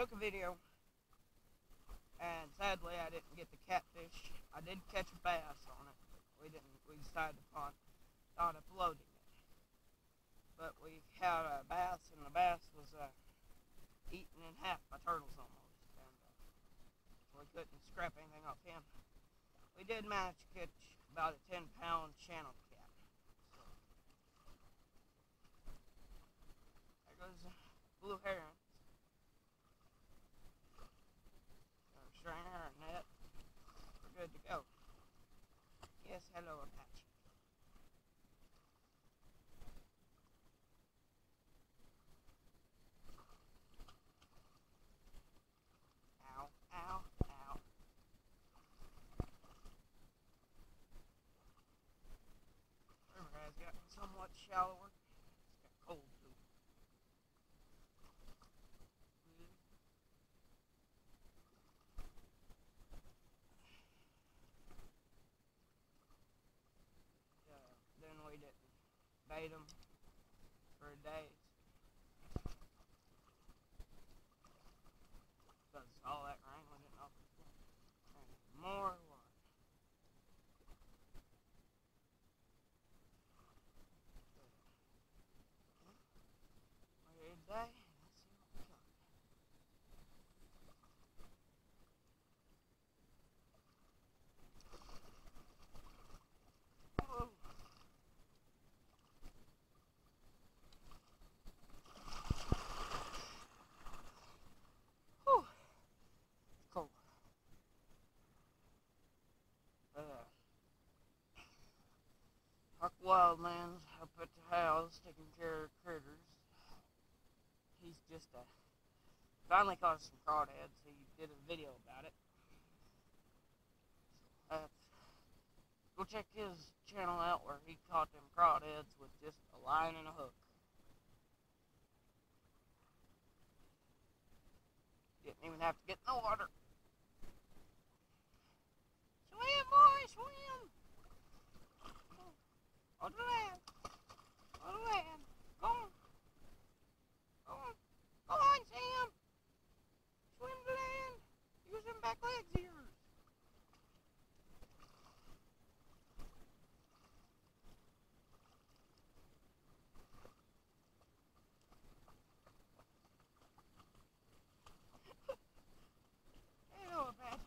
took a video, and sadly I didn't get the catfish. I did catch a bass on it, but we didn't. We decided upon not uploading it. But we had a bass, and the bass was eaten in half by turtles almost, and so we couldn't scrap anything off him. We did manage to catch about a 10-pound channel cat. So there goes blue heron. Strainer or net. We're good to go. Yes, hello Apache. Ow, ow, ow. River has gotten somewhat shallower. It's got cold too. Then we didn't bait them for a day. Because all that rain, we didn't know if it was going to rain more or what. We're today. Cool. Huck Wildman's up at the house taking care of critters. He's just finally caught some crawdads. He did a video about it. So go check his channel out where he caught them crawdads with just a line and a hook. Didn't even have to get in the water. Swim, boy, swim! On the land. On the land. Go on. Go on. Go on, Sam. Swim the land. Use them back legs of yours. Hello, Apache.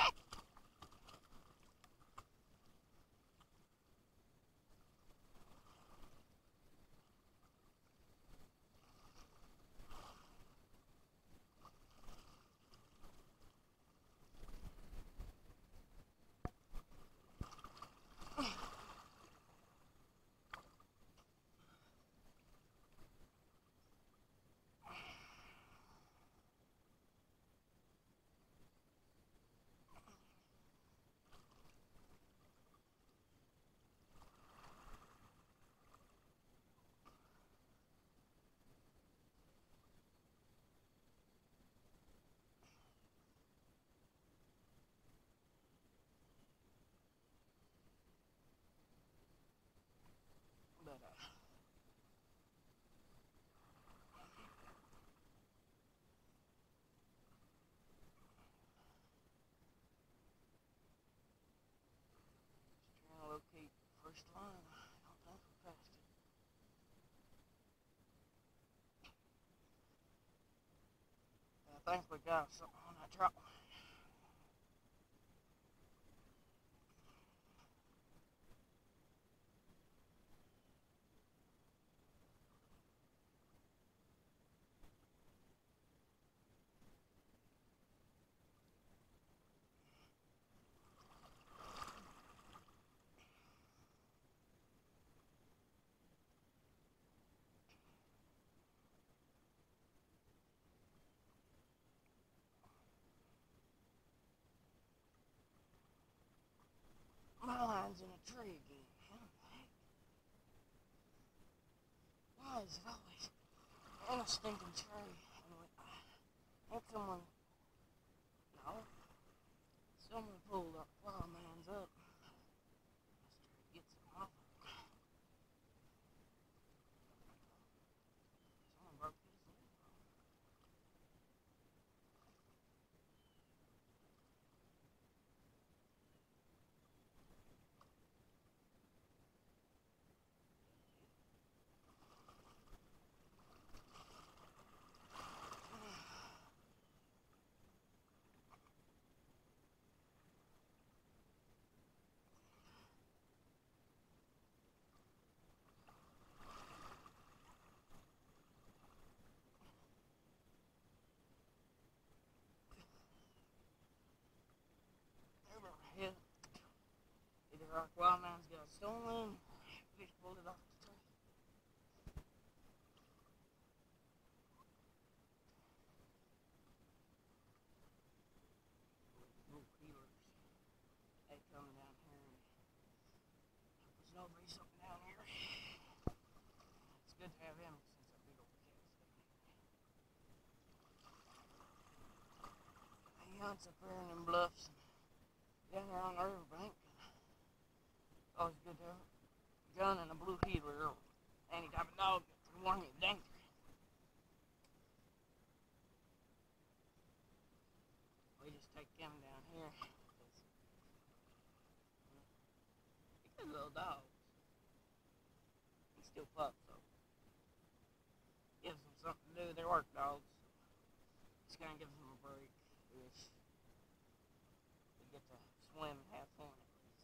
But, just trying to locate the first line. I don't think we passed it. I think we got something on that drop. My line's in a tree again. What the heck? Why is it always in a stinking tree? I think someone, no, someone pulled up Wildman's up. Let's try to get some off of it. Someone broke his leg. Rock Wild Man's got stolen. Fish pulled it off the tree. Little healers. They come down here and there's nobody something down here. It's good to have him since that big old cat's down here. He hunts up here in them bluffs down there on the riverbank. Always good to have a gun and a blue healer or any type of dog that can warn you of danger. We just take them down here. They're good little dogs. He's still pups, so gives them something to do. They're work dogs. Just kind of gives them a break. They get to swim and have fun.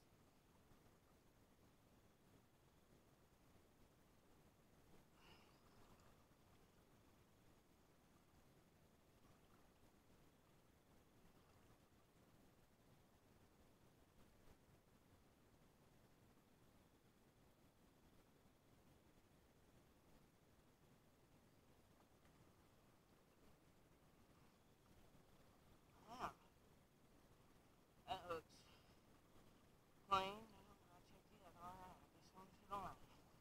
Yeah, that hook's clean. I'll check it. Alright, I guess I'm shit on.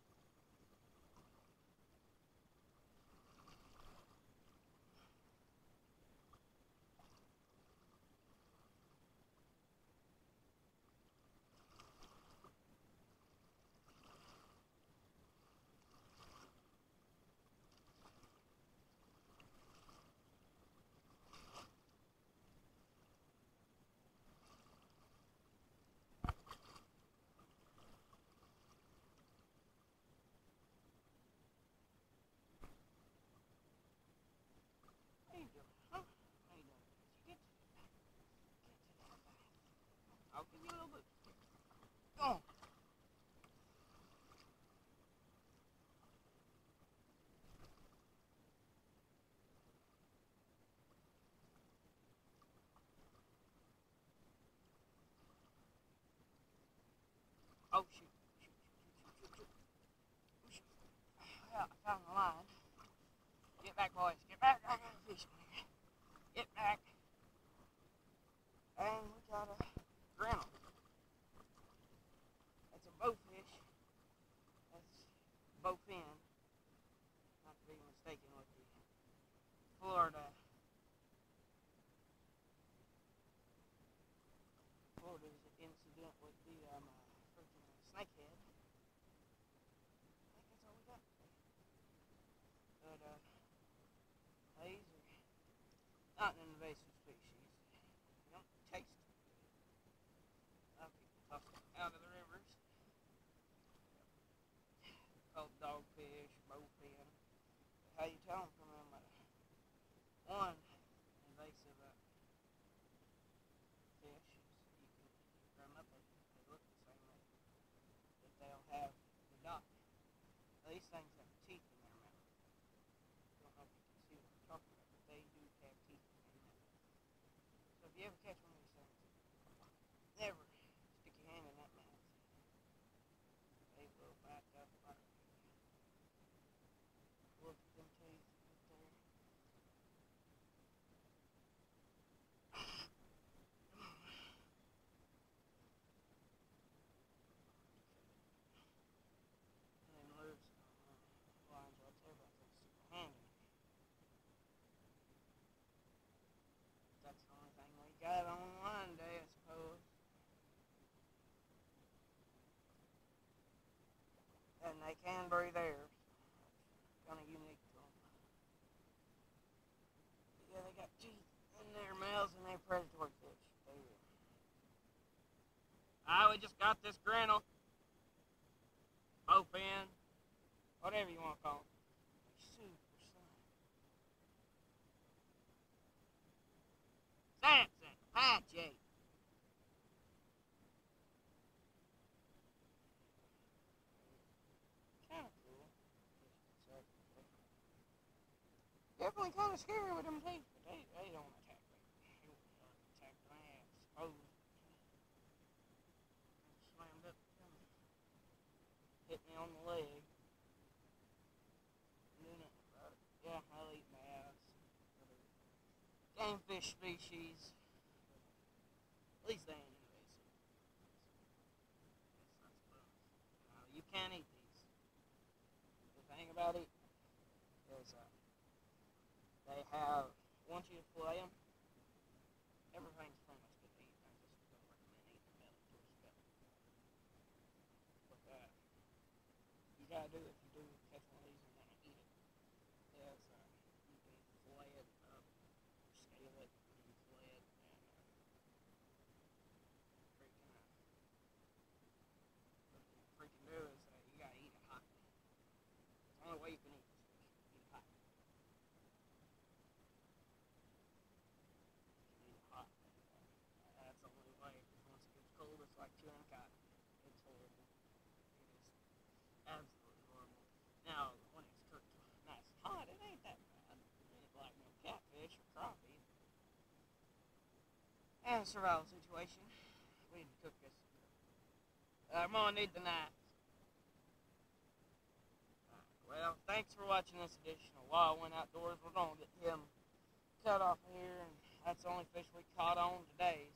How you doing? Huh? How you doing? Did you get to that thing? I'll give you a little bit. Go on. Oh shoot. Shoot. Yeah, I found the line. Get back, boys. Get back. I got a fish in here. Get back. And we got a grinnell. That's a bowfish. That's bowfin. Not to be mistaken with the Florida incident with the freaking snakehead. I think that's all we got today. But these are not an invasive species. They don't taste too good. A lot of people toss them out of the rivers. They're called dogfish, bowfin. But how you tell them from them? One invasive fish is you can drum up and they look the same way, but they'll have the dot. These things have teeth in their mouth. I don't know if you can see what I'm talking about, but they do have teeth in their mouth. So if you ever catch one of these things, never stick your hand in that mouth. They will bite the fire. Look at them teeth right there. That's the only thing we got on one day, I suppose. And they can breathe air. Kind of unique to them. But yeah, they got teeth in their mouths and they're predatory fish. We just got this grinnell, bowfin, whatever you want to call them. They're super slimy. Samson, Patchy. Kind of cool. Definitely kind of scary with them teeth, but they don't attack me. They will attack my ass, suppose. Slammed up. fish species. At least they ain't invasive. You can't eat these. The thing about it is they have, once you fillet them, everything's pretty much good to eat. I just don't recommend eating the belly towards the belly. But you gotta do, if you do catch one of these and want to eat it, is you can fillet it up, or scale it, and fillet it, and what you do is you gotta eat it hot. It's the only way you can eat this fish. Eat it hot. You can eat it hot. That's the only way. Because once it gets cold, it's like chewing cotton. It's horrible. It is absolutely horrible. Now, when it's cooked nice and hot, it ain't that bad. It ain't like no catfish or crappie. And survival situation. We need to cook this. I'm gonna need the knife. Well, thanks for watching this edition of Wild Win Outdoors. We're gonna get him cut off here, and that's the only fish we caught on today.